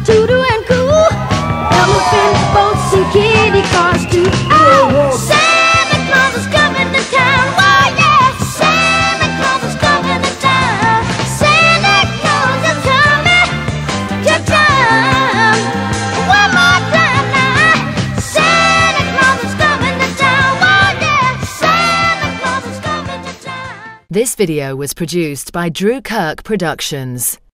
Tutu and cool. Elephant boats and kitty cars too. Oh, Santa Claus is coming to town. Oh yeah, Santa Claus is coming to town. Santa Claus is coming to town. One more time now. Santa Claus is coming to town. Oh yeah, Santa Claus is coming to town. This video was produced by Drew Kirk Productions.